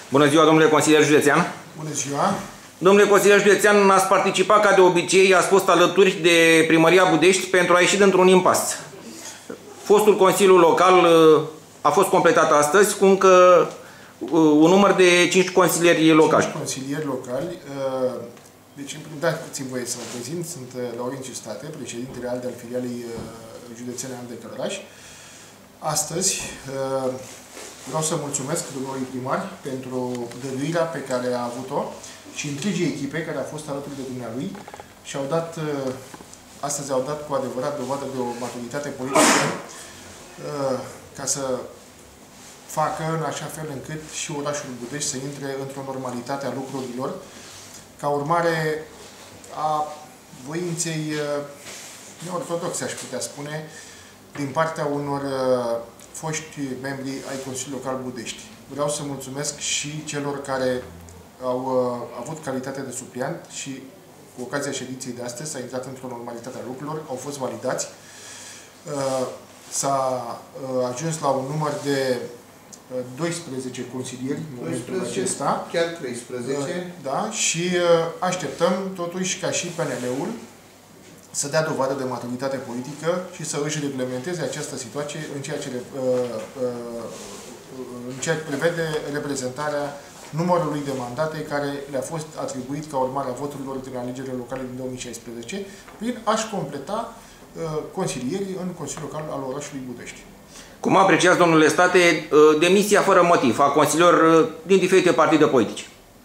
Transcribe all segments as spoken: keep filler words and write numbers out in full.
Bună ziua, domnule consilier județean. Bună ziua. Domnule consilier județean, ați participat ca de obicei, ați fost alături de Primăria Budești pentru a ieși dintr-un impas. Fostul Consiliu Local a fost completat astăzi cu încă un număr de cinci consilieri locali. cinci consilieri locali. Deci, dați-mi voie să mă prezint. Sunt Laurin Cistate, președintele ALDE al filialei județene ALDE Călăraș. Astăzi vreau să mulțumesc domnului primar pentru dăruirea pe care a avut-o și întregii echipe care a fost alături de dumnealui și au dat, astăzi au dat cu adevărat dovadă de o maturitate politică ca să facă în așa fel încât și orașul Budești să intre într-o normalitate a lucrurilor, ca urmare a voinței neortodoxe, aș putea spune, din partea unor foști membri ai Consiliului Local Budești. Vreau să mulțumesc și celor care au uh, avut calitate de supliant și cu ocazia ședinței de astăzi s-a intrat într-o normalitate a lucrurilor, au fost validați. Uh, S-a uh, ajuns la un număr de uh, doisprezece consilieri în momentul acesta. Chiar treisprezece. Uh, da, și uh, așteptăm totuși ca și P N L-ul să dea dovadă de maturitate politică și să își reglementeze această situație în ceea ce, uh, uh, în ceea ce prevede reprezentarea numărului de mandate care le-a fost atribuit ca urmare a voturilor din alegerile locale din două mii șaisprezece, prin a-și completa uh, consilierii în Consiliul Local al orașului Budești. Cum apreciați, domnule State, uh, demisia fără motiv a consilierilor uh, din diferite partide politice?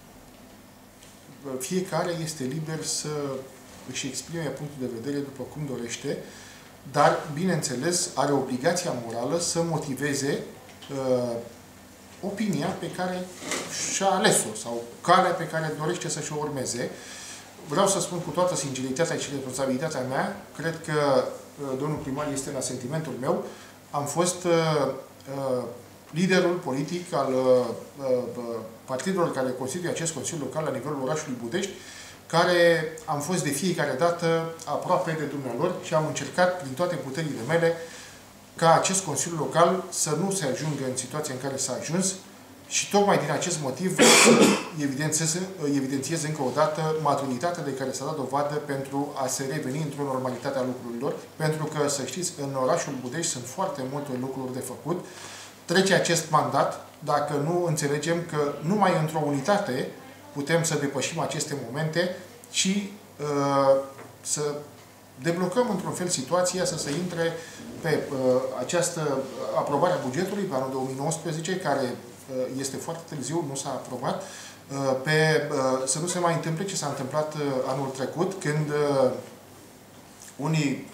Fiecare este liber să își exprime punctul de vedere după cum dorește, dar, bineînțeles, are obligația morală să motiveze uh, opinia pe care și-a ales-o sau calea pe care dorește să și-o urmeze. Vreau să spun cu toată sinceritatea și responsabilitatea mea, cred că uh, domnul primar este în asentimentul meu, am fost uh, uh, liderul politic al uh, uh, partidelor care constituie acest Consiliu Local la nivelul orașului Budești, care am fost de fiecare dată aproape de dumnealor și am încercat prin toate puterile mele ca acest Consiliu Local să nu se ajungă în situația în care s-a ajuns și tocmai din acest motiv vreau să evidențiez, evidențiez încă o dată maturitatea de care s-a dat dovadă pentru a se reveni într-o normalitate a lucrurilor, pentru că, să știți, în orașul Budești sunt foarte multe lucruri de făcut. Trece acest mandat dacă nu înțelegem că numai într-o unitate putem să depășim aceste momente și uh, să deblocăm într-un fel situația să se intre pe uh, această aprobare a bugetului pe anul două mii nouăsprezece, care uh, este foarte târziu, nu s-a aprobat, uh, pe, uh, să nu se mai întâmple ce s-a întâmplat uh, anul trecut, când uh, unii,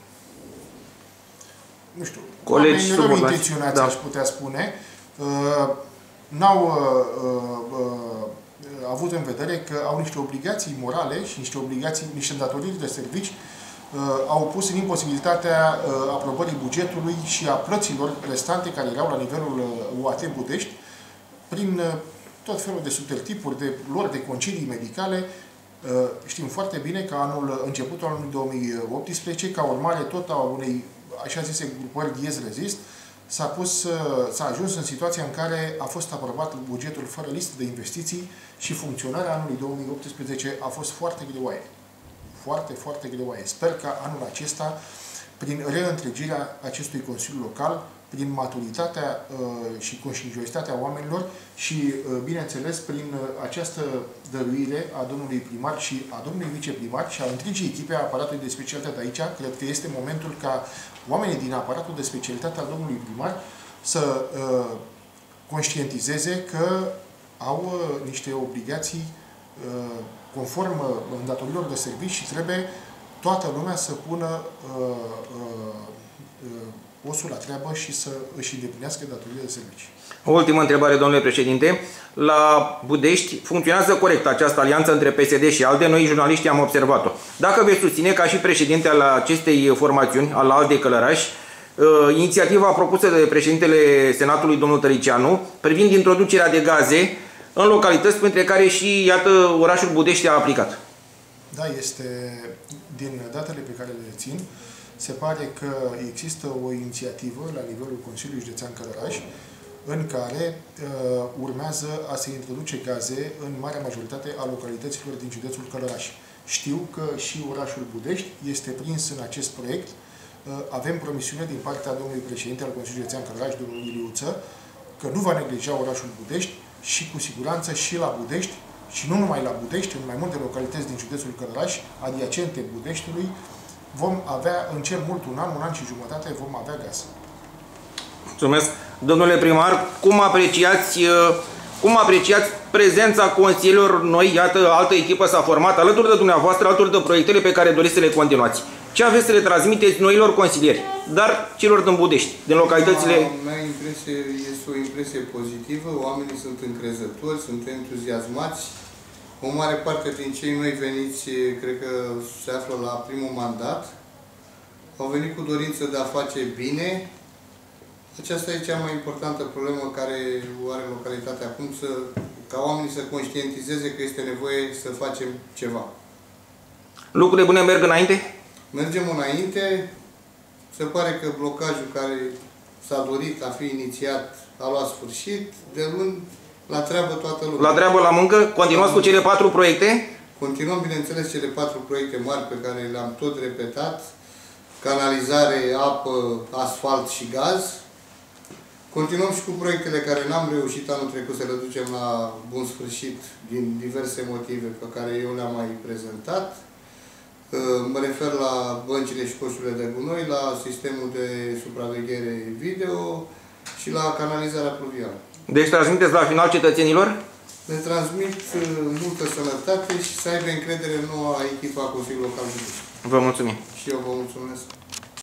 nu știu, colegi rău intenționați, da. aș putea spune, uh, n-au uh, uh, avut în vedere că au niște obligații morale și niște obligații, niște îndatoriri de servici, uh, au pus în imposibilitatea uh, aprobării bugetului și a plăților restante care erau la nivelul uh, U A T Budești, prin uh, tot felul de subtertipuri de lor de concedii medicale. Uh, știm foarte bine că anul, începutul anului două mii optsprezece, ca urmare tot a unei, așa zise, grupări diez rezist, s-a pus, s-a ajuns în situația în care a fost aprobat bugetul fără listă de investiții și funcționarea anului două mii optsprezece a fost foarte greoaie. Foarte, foarte greoaie. Sper că anul acesta, prin reîntregirea acestui Consiliu Local, prin maturitatea uh, și conștiinciozitatea oamenilor și, uh, bineînțeles, prin uh, această dăruire a domnului primar și a domnului viceprimar și a întregii echipe a aparatului de specialitate aici, cred că este momentul ca oamenii din aparatul de specialitate al domnului primar să uh, conștientizeze că au uh, niște obligații uh, conform uh, îndatorilor de servici și trebuie toată lumea să pună uh, uh, uh, osul la treabă și să își îndeplinească datorile de servici. O ultimă întrebare, domnule președinte. La Budești funcționează corect această alianță între P S D și ALDE. Noi, jurnaliștii, am observat-o. Dacă veți susține, ca și președinte al acestei formațiuni, al ALDE Călăraș, inițiativa propusă de președintele Senatului, domnul Tăricianu, privind introducerea de gaze în localități, printre care și, iată, orașul Budești a aplicat. Da, este din datele pe care le țin. Se pare că există o inițiativă la nivelul Consiliului Județean Călăraș în care uh, urmează a se introduce gaze în marea majoritate a localităților din județul Călăraș. Știu că și orașul Budești este prins în acest proiect. Uh, avem promisiune din partea domnului președinte al Consiliului Județean Călăraș, domnul Iliuță, că nu va neglija orașul Budești și cu siguranță și la Budești, și nu numai la Budești, în mai multe localități din județul Călăraș, adiacente Budeștiului, vom avea, în cel mult un an, un an și jumătate, vom avea gaz. Mulțumesc. Domnule primar, cum apreciați, cum apreciați prezența consilierilor noi? Iată, altă echipă s-a format alături de dumneavoastră, alături de proiectele pe care doriți să le continuați. Ce aveți să le transmiteți noilor consilieri, dar celor din Budești, din localitățile... Mea impresie este o impresie pozitivă, oamenii sunt încrezători, sunt entuziasmați. O mare parte din cei noi veniți, cred că se află la primul mandat, au venit cu dorință de a face bine. Aceasta e cea mai importantă problemă care o are localitatea acum, să, ca oamenii să conștientizeze că este nevoie să facem ceva. Lucrurile bune merg înainte? Mergem înainte. Se pare că blocajul care s-a dorit a fi inițiat a luat sfârșit. De luni, la treabă toată lumea. La treabă, la muncă? Continuați cu cele patru proiecte? Continuăm, bineînțeles, cele patru proiecte mari pe care le-am tot repetat. Canalizare, apă, asfalt și gaz. Continuăm și cu proiectele care n-am reușit anul trecut să le ducem la bun sfârșit din diverse motive pe care eu le-am mai prezentat. Mă refer la băncile și coșurile de gunoi, la sistemul de supraveghere video și la canalizarea pluvială. Deci transmiteți la final cetățenilor? Le transmit multă sănătate și să aibă încredere în noua echipă a Consiliului Local Budești. Vă mulțumim. Și eu vă mulțumesc.